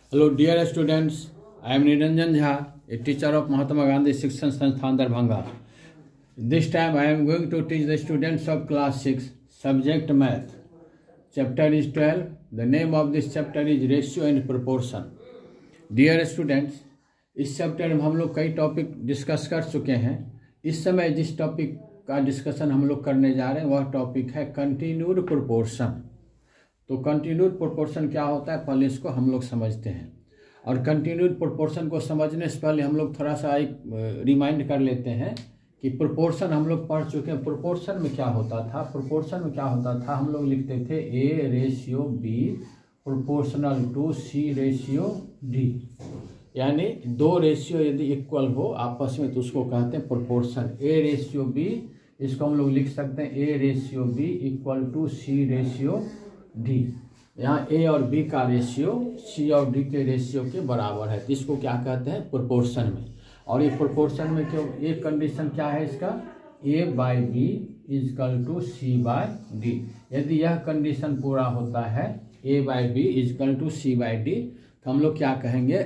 Hello dear students, I am Niranjan Jha, a teacher of Mahatma Gandhi Shikshan Sansthan Darbhanga. This time I am going to teach the students of class 6 subject math. Chapter is 12. The name of this chapter is ratio and proportion. Dear students, इस chapter में हम लोग कई topic discuss कर चुके हैं। इस समय जिस टॉपिक का डिस्कशन हम लोग करने जा रहे हैं वह टॉपिक है कंटिन्यूड प्रोपोर्शन। तो कंटिन्यूड प्रोपोर्शन क्या होता है पहले इसको हम लोग समझते हैं। और कंटिन्यूड प्रोपोर्शन को समझने से पहले हम लोग थोड़ा सा एक रिमाइंड कर लेते हैं कि प्रोपोर्शन हम लोग पढ़ चुके हैं। प्रोपोर्शन में क्या होता था, प्रोपोर्शन में क्या होता था, हम लोग लिखते थे A ratio B proportional to C ratio D, यानी दो रेशियो यदि इक्वल हो आपस में तो उसको कहते हैं प्रोपोर्शन। A रेशियो B, इसको हम लोग लिख सकते हैं A ratio B equal to C ratio D। यहाँ A और B का रेशियो C और D के रेशियो के बराबर है, तो इसको क्या कहते हैं प्रोपोर्शन में। और ये प्रोपोर्शन में क्यों, एक कंडीशन क्या है इसका, A by B equal to C by D। यदि यह कंडीशन पूरा होता है A by B equal to C by D, तो हम लोग क्या कहेंगे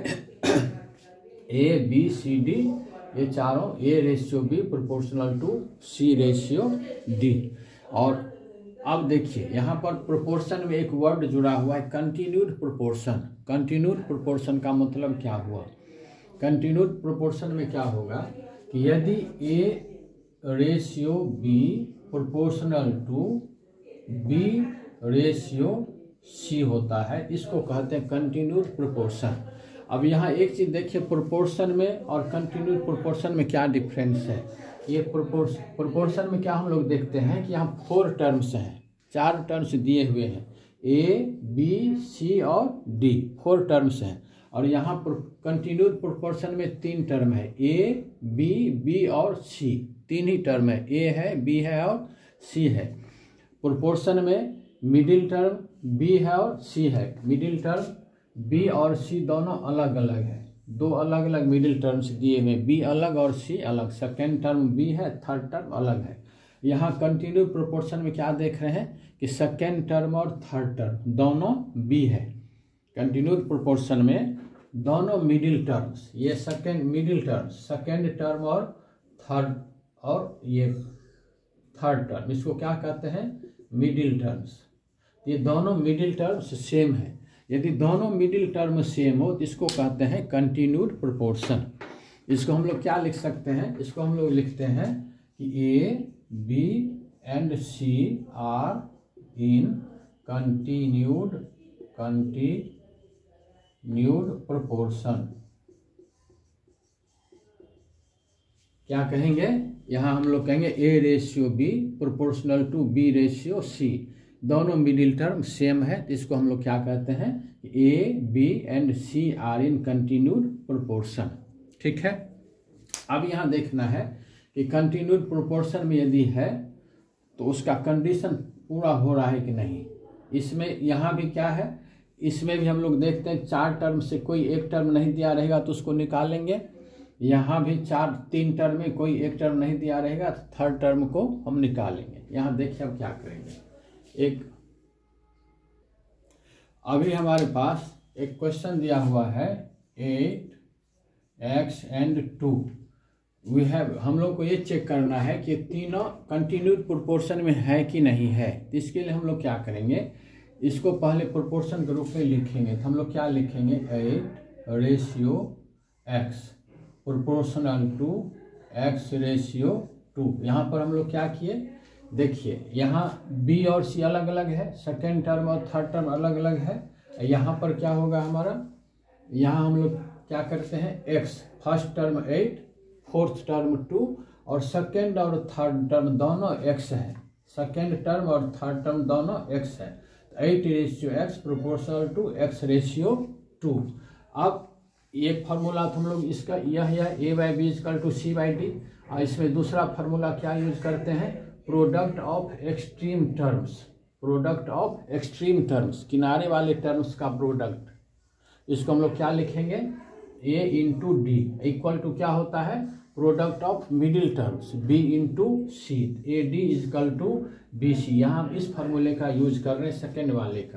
A B C D ये चारों A ratio B proportional to C ratio D। और अब देखिए यहाँ पर प्रोपोर्शन में एक वर्ड जुड़ा हुआ है कंटिन्यूड प्रोपोर्शन। कंटिन्यूड प्रोपोर्शन का मतलब क्या हुआ, कंटिन्यूड प्रोपोर्शन में क्या होगा कि यदि A ratio B proportional to B ratio C होता है, इसको कहते हैं कंटिन्यूड प्रोपोर्शन। अब यहाँ एक चीज़ देखिए, प्रोपोर्शन में और कंटिन्यूड प्रोपोर्शन में क्या डिफरेंस है। ये प्रोपोर्शन में क्या हम लोग देखते हैं कि यहाँ 4 टर्म्स हैं, 4 टर्म्स दिए हुए हैं, A B C और D 4 टर्म्स हैं। और यहाँ कंटिन्यूड प्रोपोर्शन में 3 टर्म है, A B B और C, 3 ही टर्म है, A है B है और C है। प्रोपोर्शन में मिडिल टर्म B है और C है, मिडिल टर्म B और C दोनों अलग अलग है, 2 अलग अलग मिडिल टर्म्स दिए हुए, B अलग और C अलग, सेकेंड टर्म B है, थर्ड टर्म अलग है। यहाँ कंटिन्यूड प्रोपोर्शन में क्या देख रहे हैं कि सेकेंड टर्म और थर्ड टर्म दोनों B है। कंटिन्यूड प्रोपोर्शन में दोनों मिडिल टर्म्स, ये second middle term, second term और थर्ड और ये थर्ड टर्म, इसको क्या कहते हैं मिडिल टर्म्स। ये दोनों मिडिल टर्म्स सेम है। यदि दोनों मिडिल टर्म सेम हो तो इसको कहते हैं कंटिन्यूड प्रोपोर्शन। इसको हम लोग क्या लिख सकते हैं, इसको हम लोग लिखते हैं कि A B and C are in continued proportion. क्या कहेंगे, यहाँ हम लोग कहेंगे A ratio B proportional to B ratio C, दोनों मिडिल टर्म सेम है, तो इसको हम लोग क्या कहते हैं A B and C are in continued proportion. ठीक है। अब यहाँ देखना है कि कंटिन्यूड प्रोपोर्शन में यदि है तो उसका कंडीशन पूरा हो रहा है कि नहीं। इसमें यहाँ भी क्या है, इसमें भी हम लोग देखते हैं 4 टर्म से कोई एक टर्म नहीं दिया रहेगा तो उसको निकालेंगे। यहाँ भी 3 टर्म में कोई एक टर्म नहीं दिया रहेगा तो थर्ड टर्म को हम निकालेंगे। यहाँ देखिए अब क्या करेंगे, एक अभी हमारे पास एक क्वेश्चन दिया हुआ है 8x एंड 2। वी हैव, हम लोग को ये चेक करना है कि तीनों कंटिन्यूड प्रोपोर्शन में है कि नहीं है। तो इसके लिए हम लोग क्या करेंगे, इसको पहले प्रोपोर्शन के रूप में लिखेंगे। तो हम लोग क्या लिखेंगे 8 ratio x proportional to x ratio 2। यहाँ पर हम लोग क्या किए, देखिए यहाँ B और C अलग अलग है, सेकेंड टर्म और थर्ड टर्म अलग अलग है। यहाँ पर क्या होगा हमारा, यहाँ हम लोग क्या करते हैं x, first term 8, fourth term 2 और सेकेंड और थर्ड टर्म दोनों x है, सेकेंड टर्म और थर्ड टर्म दोनों x है। 8 ratio x proportional to x ratio 2। अब एक फार्मूला तो हम लोग इसका यह A by B equal to C by D, और इसमें दूसरा फार्मूला क्या यूज करते हैं, product of extreme terms, product of extreme terms, किनारे वाले टर्म्स का प्रोडक्ट। इसको हम लोग क्या लिखेंगे A into D equal to क्या होता है, product of middle terms B into C, AD equal to BC। यहाँ इस फार्मूले का यूज कर रहे हैं सेकेंड वाले का।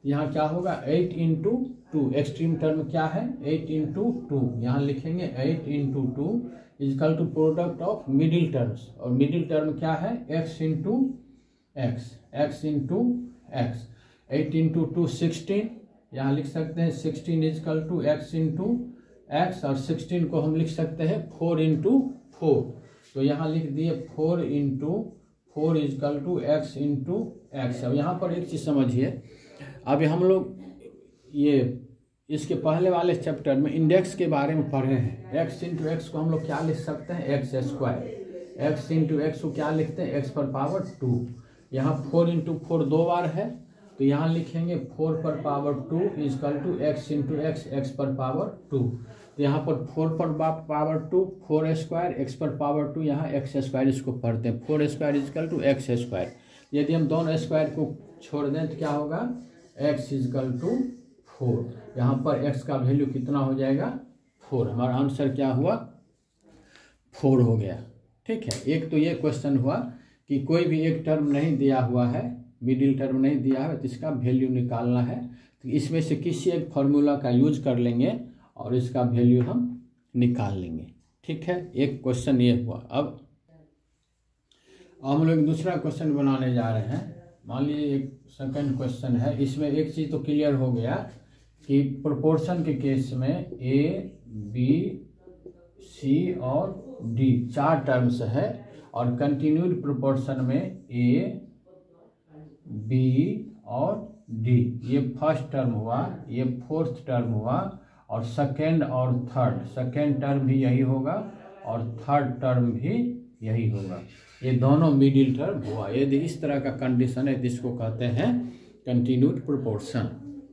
यहाँ क्या होगा 8 इंटू 2, एक्सट्रीम टर्म क्या है 8 इंटू 2, यहाँ लिखेंगे 8 into 2 equal to product of middle terms, और मिडिल टर्म क्या है x into X, x into X. 8 into 2 16, यहाँ लिख सकते हैं 16 equal to x into X, और 16 को हम लिख सकते हैं 4 इंटू 4, तो यहाँ लिख दिए 4 into 4 equal to X into X. अब यहाँ पर एक चीज़ समझिए, अभी हम लोग ये इसके पहले वाले चैप्टर में इंडेक्स के बारे में पढ़े हैं। x इंटू एक्स को हम लोग क्या लिख सकते हैं X square, x into X को क्या लिखते हैं x पर पावर 2। यहाँ 4 इंटू 4 2 बार है, तो यहाँ लिखेंगे 4 पर power 2 equal to X into X, X पर पावर 2, तो यहाँ पर 4 पर पावर 2 4 स्क्वायर, एक्स पर पावर 2 यहाँ एक्स स्क्वायर, इसको पढ़ते हैं 4 square equal to X square. यदि हम दोनों स्क्वायर को छोड़ दें तो क्या होगा x इजकल टू 4, यहाँ पर x का वैल्यू कितना हो जाएगा 4, हमारा आंसर क्या हुआ 4 हो गया। ठीक है, एक तो ये क्वेश्चन हुआ कि कोई भी एक टर्म नहीं दिया हुआ है, मिडिल टर्म नहीं दिया है, तो इसका वैल्यू निकालना है, तो इसमें से किसी एक फार्मूला का यूज कर लेंगे और इसका वैल्यू हम निकाल लेंगे। ठीक है, एक क्वेश्चन ये हुआ। अब हम लोग दूसरा क्वेश्चन बनाने जा रहे हैं। मान लीजिए एक सेकंड क्वेश्चन है, इसमें एक चीज़ तो क्लियर हो गया कि प्रोपोर्शन के केस में a, b, c और d 4 टर्म्स है, और कंटिन्यूड प्रोपोर्शन में a, b और d, ये फर्स्ट टर्म हुआ, ये फोर्थ टर्म हुआ, और सेकेंड और थर्ड, सेकेंड टर्म भी यही होगा और थर्ड टर्म भी यही होगा, ये दोनों मिडिल टर्म हुआ। यदि इस तरह का कंडीशन है जिसको कहते हैं कंटिन्यूड प्रोपोर्शन।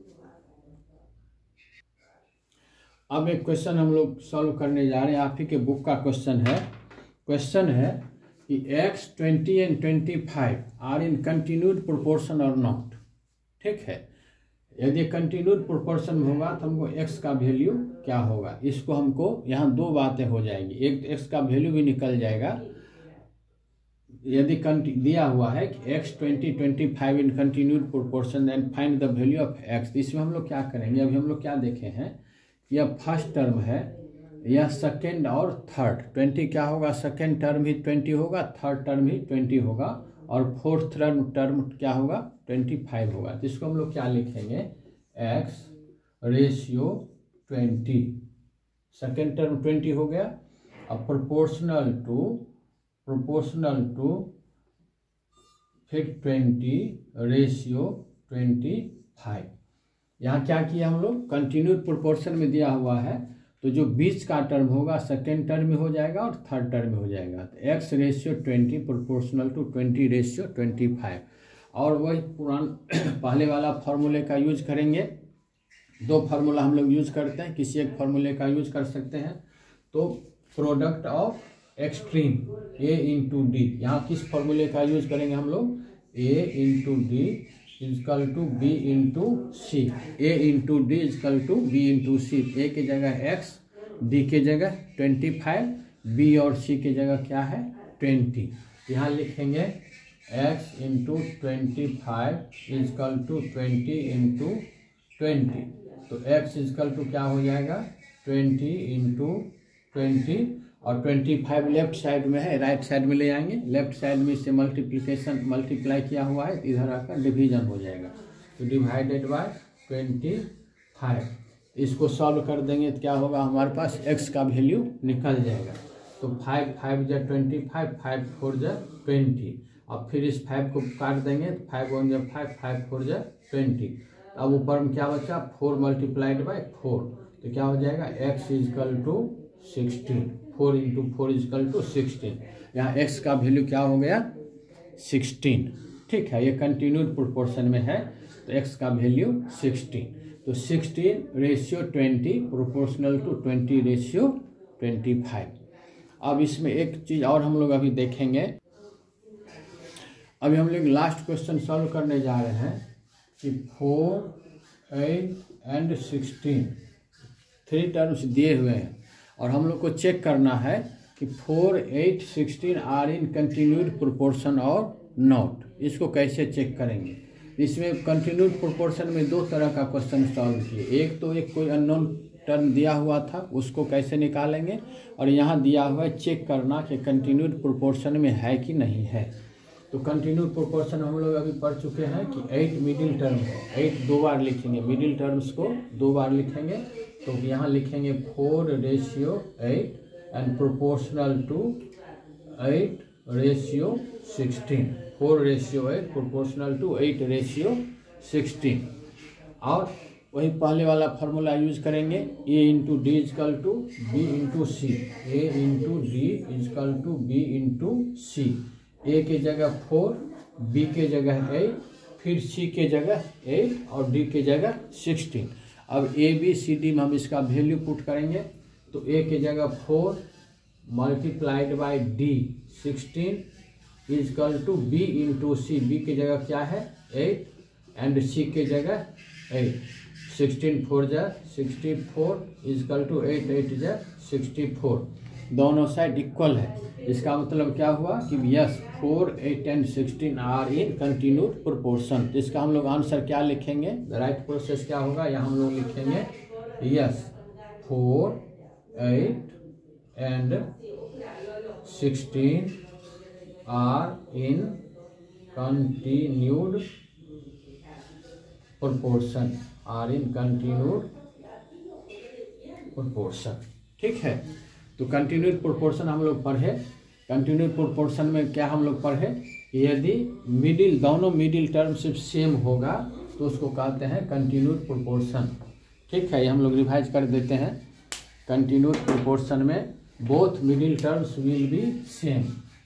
अब एक क्वेश्चन हम लोग सॉल्व करने जा रहे हैं, आप ही के बुक का क्वेश्चन है। क्वेश्चन है कि x 20 and 25 are in continued proportion और नॉट। ठीक है, यदि कंटिन्यूड प्रोपोर्शन में होगा तो हमको x का वैल्यू क्या होगा, इसको हमको यहाँ दो बातें हो जाएंगी, एक x का वैल्यू भी निकल जाएगा। यदि दिया हुआ है कि x 20 25 in continued proportion and find the value of x, तो इसमें हम लोग क्या करेंगे, अभी हम लोग क्या देखे हैं, यह फर्स्ट टर्म है, यह सेकेंड और थर्ड। 20 क्या होगा, सेकेंड टर्म भी 20 होगा, थर्ड टर्म भी 20 होगा, और फोर्थ टर्म क्या होगा 25 होगा। तो इसको हम लोग क्या लिखेंगे x रेशियो 20, सेकेंड टर्म 20 हो गया, अब प्रोपोर्शनल टू फिर 20 रेशियो 25। यहाँ क्या किया हम लोग, कंटिन्यूड प्रोपोर्शन में दिया हुआ है, तो जो बीच का टर्म होगा सेकेंड टर्म में हो जाएगा और थर्ड टर्म में हो जाएगा, तो x ratio 20 proportional to 20 ratio 25, और वही पुरान पहले वाला फार्मूले का यूज करेंगे। दो फार्मूला हम लोग यूज करते हैं, किसी एक फार्मूले का यूज कर सकते हैं, तो product of extreme a into D, यहाँ किस फार्मूले का यूज करेंगे हम लोग, a into D equal to b into C, a into D equal to b into C, a की जगह x, d की जगह 25, b और c की जगह क्या है 20, यहाँ लिखेंगे x into 25 equal to 20 into 20, तो x इजकल टू क्या हो जाएगा 20 इंटू 20, और 25 लेफ्ट साइड में है, राइट साइड में ले आएंगे, लेफ्ट साइड में इससे मल्टीप्लाई किया हुआ है, इधर आकर डिवीजन हो जाएगा, तो डिवाइडेड बाय 25, इसको सॉल्व कर देंगे तो क्या होगा, हमारे पास x का वैल्यू निकल जाएगा। तो 5 5 जा 25, 5 4 जा 20, अब फिर इस 5 को काट देंगे तो 5 1 जा 5, 5 4 जा 20, अब ऊपर में क्या बचा 4 मल्टीप्लाइड बाय 4, तो क्या हो जाएगा x equal to 16, 4 into 4 equal to 16, यहाँ x का वैल्यू क्या हो गया 16। ठीक है, ये कंटिन्यूड प्रोपोर्शन में है, तो x का वैल्यू 16, तो 16 रेशियो 20 प्रोपोर्शनल टू 20 रेशियो 25। अब इसमें एक चीज़ और हम लोग अभी देखेंगे, अभी हम लोग लास्ट क्वेश्चन सॉल्व करने जा रहे हैं कि 4 8 एंड 16 3 टर्म्स दिए हुए हैं, और हम लोग को चेक करना है कि 4 8 16 आर इन कंटिन्यूड प्रोपोर्शन और नॉट। इसको कैसे चेक करेंगे, इसमें कंटिन्यूड प्रोपोर्शन में दो तरह का क्वेश्चन सॉल्व किए। एक तो एक कोई अननोन टर्म दिया हुआ था, उसको कैसे निकालेंगे, और यहाँ दिया हुआ है चेक करना कि कंटिन्यूड प्रोपोर्शन में है कि नहीं है। तो कंटिन्यूड प्रोपोर्शन हम लोग अभी पढ़ चुके हैं कि 8 मिडिल टर्म है। 8 दो बार लिखेंगे, मिडिल टर्म्स को दो बार लिखेंगे। तो यहाँ लिखेंगे 4:8 and proportional to 8:16। 4:8 proportional to 8:16। और वही पहले वाला फार्मूला यूज करेंगे, A into D equal to B into C. A into D equal to B into C. A के जगह 4, B के जगह 8, फिर C के जगह 8 और D के जगह 16। अब A B C D में हम इसका वैल्यू पुट करेंगे। तो A के जगह 4 multiplied by D 16 equal to B into C. B की जगह क्या है 8 एंड C के जगह 8। 16 4 जा 64 इजकल टू 8 8 जा 64। दोनों साइड इक्वल है। इसका मतलब क्या हुआ कि yes 4 8 and 16 are in continued proportion. तो इसका हम लोग आंसर क्या लिखेंगे, राइट प्रोसेस क्या होगा, यहाँ हम लोग लिखेंगे yes 4 8 and 16 are in continued proportion. Are in continued proportion. ठीक है, तो कंटिन्यूड प्रोपोर्शन हम लोग पढ़े। कंटिन्यूड प्रोपोर्शन में क्या हम लोग पढ़े, यदि मिडिल दोनों मिडिल टर्म सिर्फ सेम होगा तो उसको कहते हैं कंटिन्यूड प्रोपोर्शन। ठीक है, ये हम लोग रिवाइज कर देते हैं। कंटिन्यूड प्रोपोर्शन में both middle terms will be same.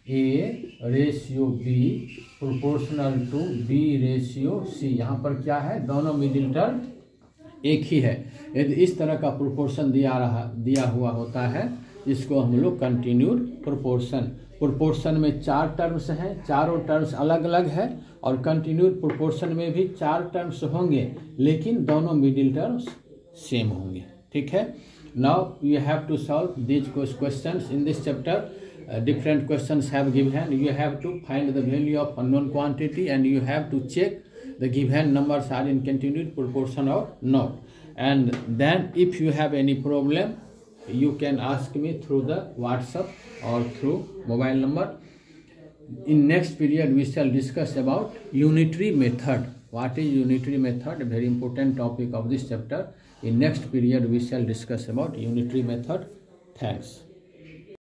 A:B proportional to B:C। यहाँ पर क्या है, दोनों मिडिल टर्म एक ही है। यदि इस तरह का प्रोपोर्शन दिया हुआ होता है, इसको हम लोग कंटिन्यूड प्रोपोर्शन। प्रोपोर्शन में 4 टर्म्स हैं, चारों टर्म्स अलग अलग है, और कंटिन्यूड प्रोपोर्शन में भी 4 टर्म्स होंगे, लेकिन दोनों मिडिल टर्म्स सेम होंगे। ठीक है, now you have to solve these questions in this chapter. Different questions have given. You have to find the value of unknown quantity and you have to check the given numbers are in continued proportion or not. And then if you have any problem, you can ask me through the WhatsApp or through mobile number. In next period we shall discuss about unitary method. What is unitary method? A very important topic of this chapter. In next period we shall discuss about unitary method. Thanks.